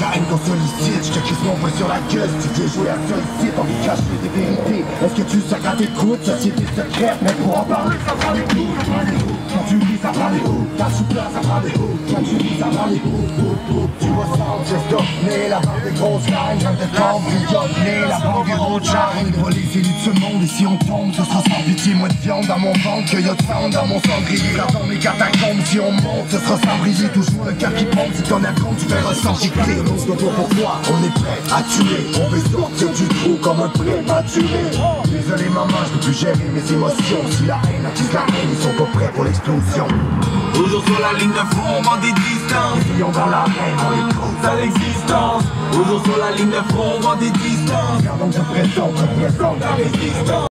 la haine qu'on sollicite. Je te crisse mon poing sur la gueule si tu viens jouer à ça ici. T'as envie de cacher des vérités. Est-ce que tu sais quand t'écoutes? Société secrète, mais pour en parler ça prend des coups. Quand tu lis ça prend des coups. Quand tu pleures ça prend des coups. Quand tu lis ça prend des coups. Tu vois ça, j'ai donné la bande des grosses lines. Quand t'es fort, brillonné, la bande des gros charmes. On est pas les élus de ce monde et si on tombe, ce sera sans pitié. Moins de viande dans mon ventre que y'a de sang dans mon cendrier. Dans mes catacombes, si on monte, ce sera sans briller. Toujours le cœur qui pompe, si t'en as compte, tu verras sans gicler. On se voit pas pourquoi, on est prêt à tuer. On veut sortir du trou comme un prématuré. Désolé maman, je peux plus gérer mes émotions. Si la haine attise la haine, ils sont pas prêts pour l'explosion. Toujours sur la ligne de front, on vend des distances. Ayons dans la haine, on les trouve à l'existence. Toujours sur la ligne de front, on vend des distances. Gardons de présent, représente la résistance.